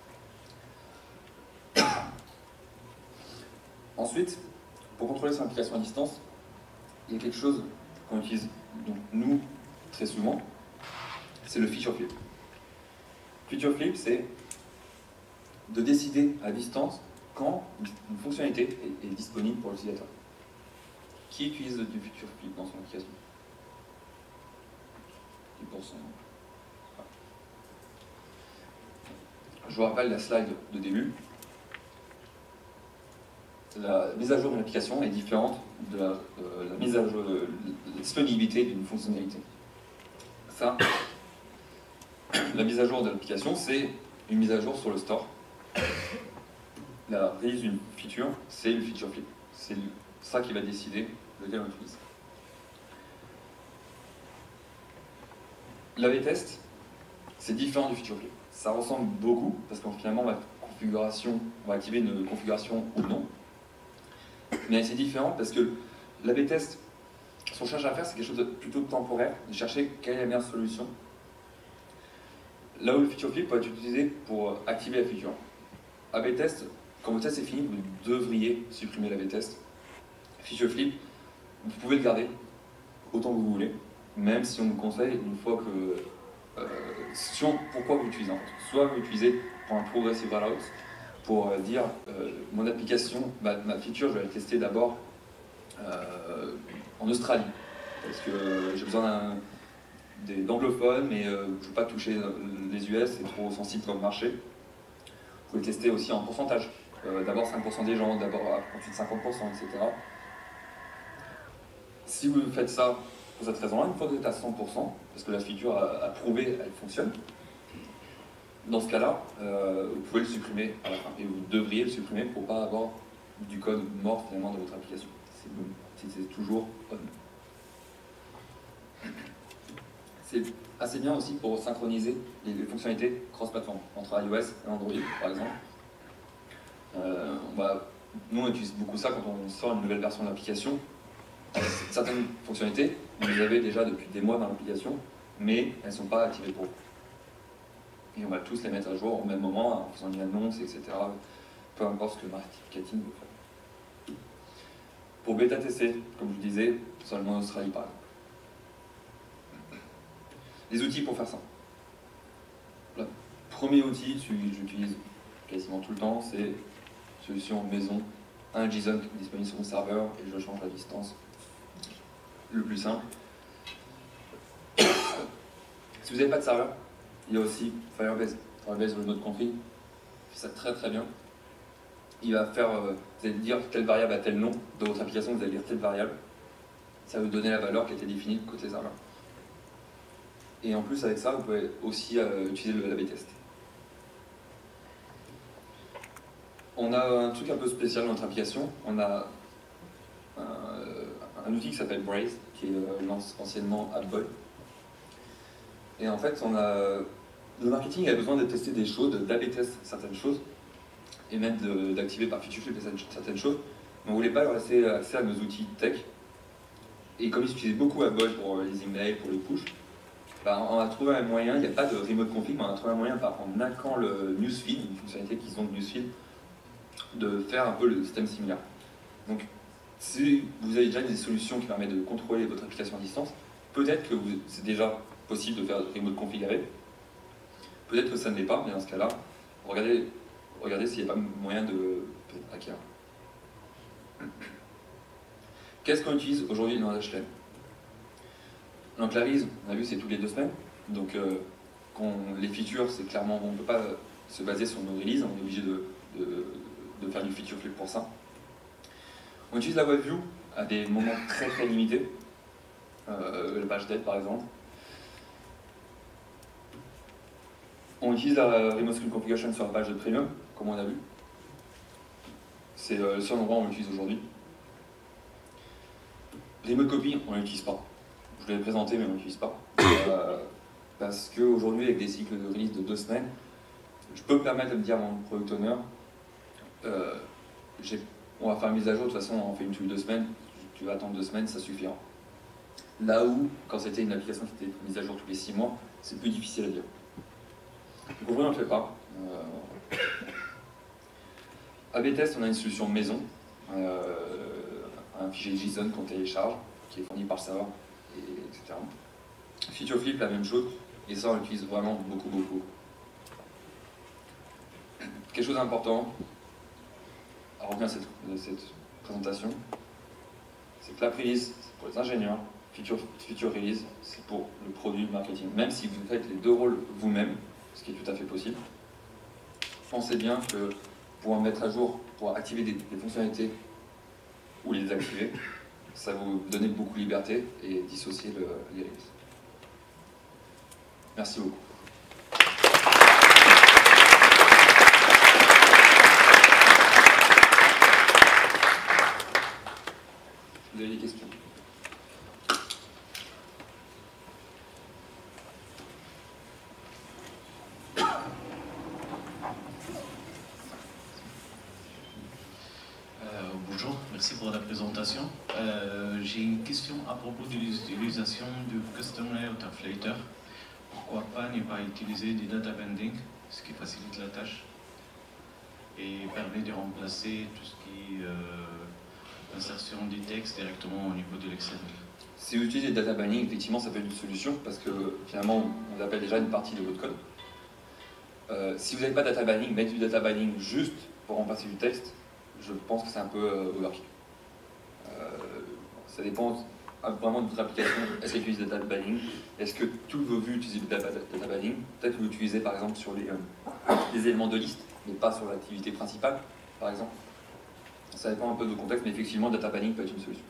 Ensuite, pour contrôler son application à distance, il y a quelque chose qu'on utilise, donc, nous, très souvent, c'est le feature flip. Feature flip, c'est de décider à distance quand une fonctionnalité est, est disponible pour l'utilisateur. Qui utilise du feature flip dans son application? dix pour cent. Je vous rappelle la slide de début. La mise à jour d'une application est différente de la, euh, la mise à jour, de la disponibilité d'une fonctionnalité. Ça, la mise à jour de l'application, c'est une mise à jour sur le store. La release d'une feature, c'est une feature flip. C'est ça qui va décider lequel on utilise. L'A B test, c'est différent du feature flip. Ça ressemble beaucoup, parce qu'en finalement, la configuration, on va activer une configuration ou non. Mais c'est différent parce que l'A B test, ce qu'on cherche à faire, c'est quelque chose de plutôt temporaire, de chercher quelle est la meilleure solution. Là où le feature flip peut être utilisé pour activer la feature. A B test, quand votre test est fini, vous devriez supprimer l'A B test. Feature flip, vous pouvez le garder autant que vous voulez, même si on vous conseille, une fois que... Euh, si on, pourquoi vous l'utilisez en fait. Soit vous l'utilisez pour un progressive rollout, pour euh, dire euh, mon application, ma, ma feature, je vais la tester d'abord euh, en Australie, parce que j'ai besoin d'anglophones, mais euh, je ne veux pas toucher les U S, c'est trop sensible comme marché. Vous pouvez tester aussi en pourcentage, euh, d'abord cinq pour cent des gens, d'abord ensuite cinquante pour cent, et cetera. Si vous faites ça pour cette raison-là, une fois que vous êtes à cent pour cent, parce que la feature a, a prouvé, elle fonctionne, dans ce cas-là, euh, vous pouvez le supprimer à la fin, et vous devriez le supprimer pour ne pas avoir du code mort finalement dans votre application. C'est toujours on. C'est assez bien aussi pour synchroniser les, les fonctionnalités cross-platform entre iOS et Android, par exemple. Euh, on va, nous, on utilise beaucoup ça quand on sort une nouvelle version de l'application. Certaines fonctionnalités, vous les avez déjà depuis des mois dans l'application, mais elles ne sont pas activées pour vous. Et on va tous les mettre à jour au même moment, en faisant une annonce, et cetera. Peu importe ce que le marketing veut faire. Pour bêta tester, comme je vous disais, seulement en Australie par exemple. Les outils pour faire ça. Le premier outil que j'utilise quasiment tout le temps, c'est solution maison, un JSON disponible sur mon serveur et je change la distance. Le plus simple. Si vous n'avez pas de serveur, il y a aussi Firebase. Firebase Remote Config, il fait ça très très bien. Il va faire, euh, vous allez dire telle variable a tel nom, dans votre application vous allez dire telle variable. Ça va vous donner la valeur qui a été définie côté serveur. Et en plus avec ça, vous pouvez aussi euh, utiliser le A B test. On a un truc un peu spécial dans notre application. On a un, un outil qui s'appelle Braze, qui est euh, anciennement AppBoy. Et en fait, on a, le marketing a besoin de tester des choses, d'A B test certaines choses, et même d'activer par feature flip certaines choses. Mais on ne voulait pas leur laisser accès à nos outils tech. Et comme ils utilisaient beaucoup AppBoy pour les emails, pour le push, bah, on a trouvé un moyen, il n'y a pas de remote config, mais on a trouvé un moyen, par, en hackant le newsfeed, une fonctionnalité qu'ils ont de newsfeed, de faire un peu le système similaire. Donc, si vous avez déjà des solutions qui permettent de contrôler votre application à distance, peut-être que c'est déjà possible de faire remote config avec. Peut-être que ça ne l'est pas, mais dans ce cas-là, regardez, regardez s'il n'y a pas moyen de hacker. Qu'est-ce qu'on utilise aujourd'hui dans H T M L? Donc la release, on a vu, c'est toutes les deux semaines. Donc euh, quand les features, c'est clairement, on ne peut pas se baser sur nos releases, on est obligé de, de, de faire du feature flip pour ça. On utilise la WebView à des moments très très limités. Euh, le page dead par exemple. On utilise la Remote Screen Configuration sur la page de Premium, comme on a vu. C'est le seul endroit où on l'utilise aujourd'hui. Remote Copy, on ne l'utilise pas. Je l'ai présenté, mais on ne l'utilise pas. Euh, parce qu'aujourd'hui, avec des cycles de release de deux semaines, je peux me permettre de me dire à mon product owner, euh, on va faire une mise à jour, de toute façon, on fait une tous les deux semaines, tu vas attendre deux semaines, ça suffira. Là où, quand c'était une application qui était mise à jour tous les six mois, c'est plus difficile à dire. Donc aujourd'hui, on ne le fait pas. Euh, A B test, on a une solution maison, euh, un fichier JSON qu'on télécharge, qui est fourni par le serveur, et, etc. Feature Flip, la même chose, et ça, on l'utilise vraiment beaucoup, beaucoup. Quelque chose d'important à retenir cette, cette présentation, c'est que la release, c'est pour les ingénieurs, feature, feature release, c'est pour le produit marketing. Même si vous faites les deux rôles vous-même, ce qui est tout à fait possible, pensez bien que pour en mettre à jour, pour activer des, des fonctionnalités ou les désactiver, ça va vous donner beaucoup de liberté et dissocier le, les releases. Merci beaucoup. Vous avez des questions? Euh, bonjour, merci pour la présentation. Euh, J'ai une question à propos de l'utilisation du Customer Authorflater. Pourquoi pas ne pas utiliser du data binding, ce qui facilite la tâche et permet de remplacer tout ce qui est euh, insertion du texte directement au niveau de l'Excel. Si vous utilisez le data binding, effectivement, ça peut être une solution parce que finalement, on appelle déjà une partie de votre code. Euh, si vous n'avez pas de data binding, mettre du data binding juste pour remplacer du texte, je pense que c'est un peu euh, overkill. Euh, ça dépend vraiment de votre application. Est-ce qu'elle utilise le data binding? Est-ce que toutes vos vues utilisent le data, data binding? Peut-être que vous l'utilisez par exemple sur les, euh, les éléments de liste, mais pas sur l'activité principale, par exemple. Ça dépend un peu de contexte, mais effectivement, data binding peut être une solution.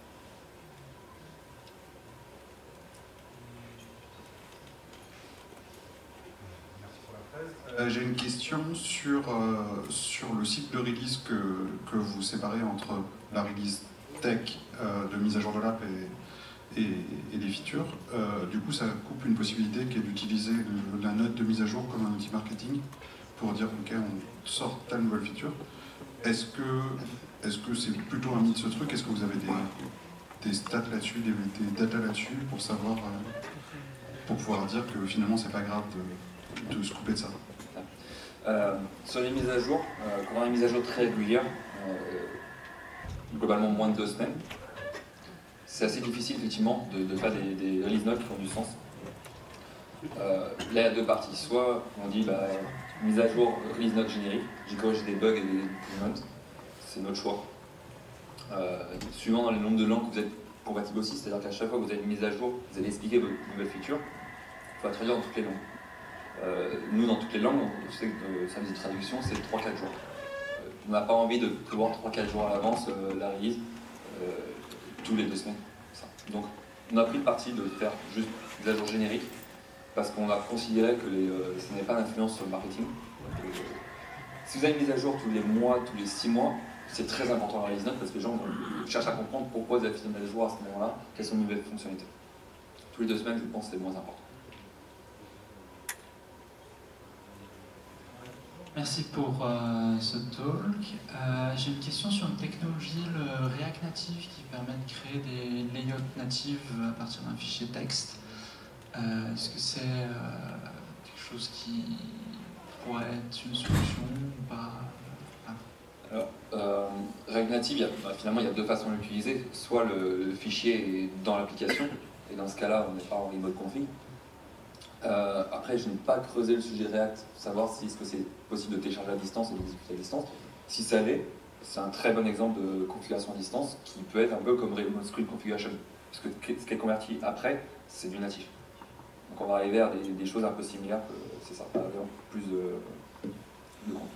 Euh, J'ai une question sur, euh, sur le cycle de release que, que vous séparez entre la release tech euh, de mise à jour de l'app et, et, et des features. Euh, du coup, ça coupe une possibilité qui est d'utiliser la note de mise à jour comme un outil marketing pour dire ok, on sort telle nouvelle feature. Est-ce que est-ce que c'est plutôt un mythe ce truc? Est-ce que vous avez des, des stats là-dessus, des, des data là-dessus pour savoir, euh, pour pouvoir dire que finalement c'est pas grave de, de se couper de ça? Euh, sur les mises à jour, euh, quand on a une mise à jour très régulière, euh, globalement moins de deux semaines, c'est assez difficile effectivement de, de faire des, des release notes qui ont du sens. Euh, là il y a deux parties, soit on dit bah, mise à jour, release note générique, j'ai corrigé des bugs et des improvements, c'est notre choix. Euh, suivant dans le nombre de langues que vous êtes compatible aussi, c'est-à-dire qu'à chaque fois que vous avez une mise à jour, vous allez expliquer vos nouvelles features, il faut la traduire dans toutes les langues. Euh, nous, dans toutes les langues, je sais que le service de traduction, c'est trois quatre jours. Euh, on n'a pas envie de prévoir trois quatre jours à l'avance euh, la release, euh, tous les deux semaines. Ça. Donc, on a pris le parti de faire juste des jours génériques, parce qu'on a considéré que les, euh, ça n'avait pas d'influence sur le marketing. Donc, euh, si vous avez une mise à jour tous les mois, tous les six mois, c'est très important la release note, parce que les gens cherchent à comprendre pourquoi vous avez fait une mise à jour à ce moment-là, quelles sont les nouvelles fonctionnalités. Tous les deux semaines, je pense que c'est moins important. Merci pour euh, ce talk. Euh, J'ai une question sur une technologie, le React Native, qui permet de créer des layouts natives à partir d'un fichier texte. Euh, Est-ce que c'est euh, quelque chose qui pourrait être une solution ou pas? Ah. Alors, euh, React Native, il y a, bah, finalement, il y a deux façons de l'utiliser. Soit le, le fichier est dans l'application, et dans ce cas-là, on n'est pas en remote config. Euh, après, je n'ai pas creusé le sujet React pour savoir si est-ce que c'est possible de télécharger à distance et d'exécuter à distance. Si ça l'est, c'est un très bon exemple de configuration à distance qui peut être un peu comme Remote Screen Configuration. Parce que ce qui est converti après, c'est du natif. Donc on va arriver à des, des choses un peu similaires, c'est ça, avec plus de, de contenu.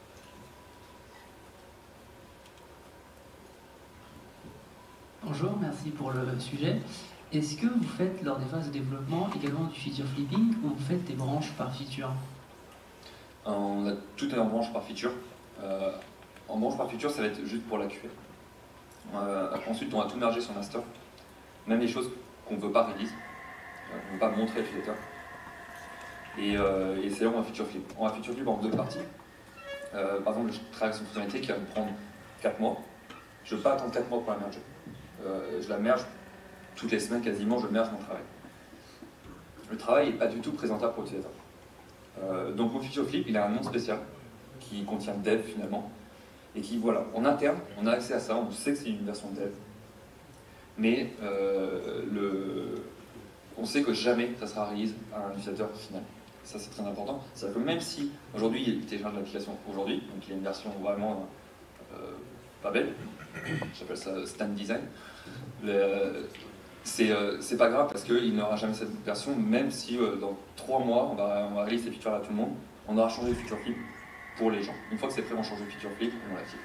Bonjour, merci pour le sujet. Est-ce que vous faites lors des phases de développement également du feature flipping ou vous faites des branches par feature? On a tout est en branche par feature. Euh, en branche par feature, ça va être juste pour la Q A. Euh, ensuite, on va tout merger sur master. même les choses qu'on ne veut pas release, euh, qu'on ne veut pas montrer à l'utilisateur. Et, euh, et c'est là où on va feature flip. On va feature flip en deux parties. Euh, par exemple, je travaille sur une fonctionnalité qui va me prendre quatre mois. Je ne veux pas attendre quatre mois pour la merger. Euh, je la merge toutes les semaines quasiment, je merge mon travail. Le travail n'est pas du tout présentable pour l'utilisateur. Euh, donc mon feature flip, il a un nom spécial qui contient dev finalement. Et qui, voilà, en interne, on a accès à ça, on sait que c'est une version dev. Mais euh, le... on sait que jamais ça sera release à un utilisateur final. Ça, c'est très important. C'est-à-dire que même si, aujourd'hui, il télécharge l'application aujourd'hui, donc il y a une version vraiment euh, pas belle, j'appelle ça stand design, c'est euh, pas grave parce qu'il n'aura jamais cette version, même si euh, dans trois mois, on va, on va release ces features à tout le monde, on aura changé le feature flip pour les gens. Une fois que c'est prêt, on change le feature flip et on l'active.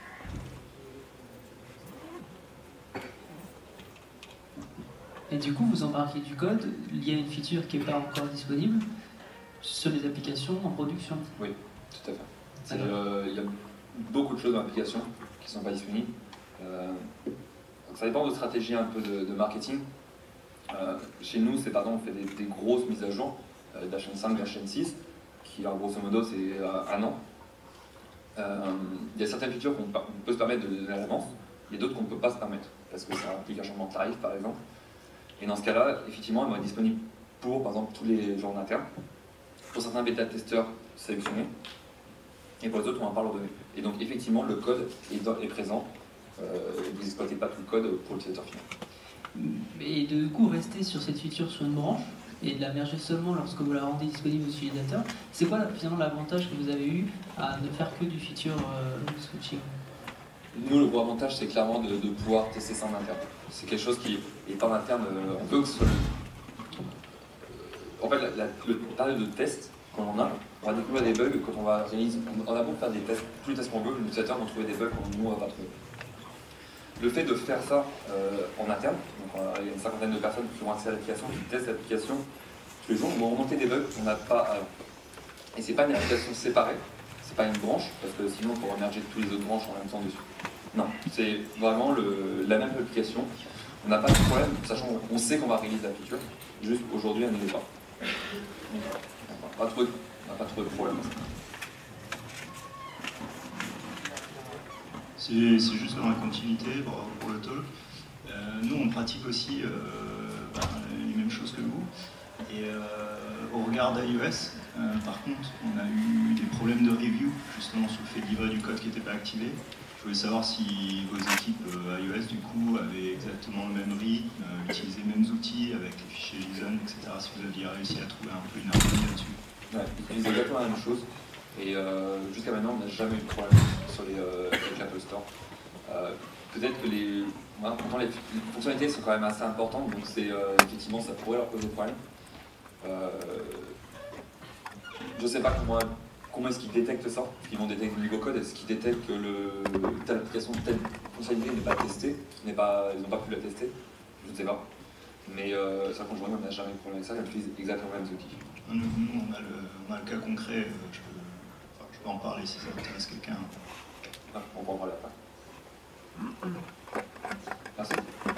Et du coup, vous embarquez du code, il y a une feature qui n'est pas encore disponible sur les applications en production. Oui, tout à fait. Euh, il y a beaucoup de choses dans l'application qui ne sont pas disponibles. Euh, donc ça dépend de stratégie un peu de, de marketing. Euh, chez nous, c'est par exemple, on fait des, des grosses mises à jour euh, d'H N cinq, d'H N six, qui en grosso modo c'est euh, un an. Euh, il y a certaines features qu'on peut se permettre de donner à l'avance, il y a d'autres qu'on ne peut pas se permettre, parce que ça implique un changement de tarif par exemple. Et dans ce cas-là, effectivement, elle va être disponible pour, par exemple, tous les gens en interne, pour certains bêta-testeurs sélectionnés, et pour les autres, on va pas leur donner. Et donc, effectivement, le code est, dans, est présent, euh, et vous n'exploitez pas tout le code pour l'utilisateur final. Et de coup, rester sur cette feature sur une branche, et de la merger seulement lorsque vous la rendez disponible aux utilisateurs, c'est quoi finalement l'avantage que vous avez eu à ne faire que du feature euh, switching? Nous, le gros avantage, c'est clairement de, de pouvoir tester ça en interne. C'est quelque chose qui est en interne, euh, on veut que ce soit le... En fait, la, la, le période de test, quand on a, on va découvrir des bugs quand on va réaliser. On a beau faire des tests, tous les tests qu'on veut, les utilisateurs vont trouver des bugs quand nous, on va pas trouver. Le fait de faire ça euh, en interne, donc euh, il y a une cinquantaine de personnes qui ont accès à l'application, qui testent l'application tous les jours, vont remonter des bugs qu'on n'a pas à... Et c'est pas une application séparée, c'est pas une branche, parce que sinon on pourrait merger tous les autres branches en même temps dessus. Non, c'est vraiment le, la même application. On n'a pas de problème, sachant qu'on sait qu'on va réaliser la feature, juste aujourd'hui elle n'est pas. On n'a pas, pas trouvé de problème. C'est juste dans la continuité pour, pour le talk. Euh, nous, on pratique aussi euh, bah, les mêmes choses que vous. Et euh, au regard d'iOS, euh, par contre, on a eu des problèmes de review, justement sur le fait de livrer du code qui n'était pas activé. Je voulais savoir si vos équipes euh, iOS, du coup, avaient exactement le même rythme, euh, utilisaient les mêmes outils avec les fichiers JSON, et cetera. Si vous aviez réussi à trouver un peu une harmonie là-dessus. Ouais, ils utilisent exactement la même chose. Et euh, jusqu'à maintenant, on n'a jamais eu de problème sur les, euh, avec l'Apple Store. Euh, Peut-être que les, voilà, pourtant les, les fonctionnalités sont quand même assez importantes, donc c'est euh, effectivement ça pourrait leur poser problème. Euh, je ne sais pas comment, comment est-ce qu'ils détectent ça, est-ce qu'ils vont détecter le niveau code, est-ce qu'ils détectent que le, telle application, telle fonctionnalité n'est pas testée, n'est pas, ils n'ont pas pu la tester, je ne sais pas. Mais euh, ça, quand je vois, on n'a jamais eu de problème avec ça, ils utilisent exactement les mêmes outils. Nous, nous on, a le, on a le cas concret, je peux, enfin, je peux en parler si ça intéresse quelqu'un. Ah, on peut en parler après. Merci.